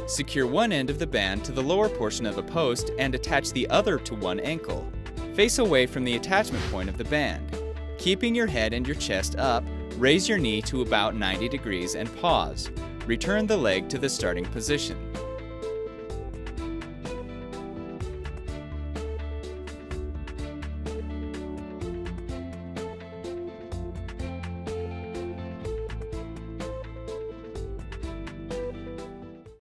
Secure one end of the band to the lower portion of a post and attach the other to one ankle. Face away from the attachment point of the band. Keeping your head and your chest up, raise your knee to about 90 degrees and pause. Return the leg to the starting position.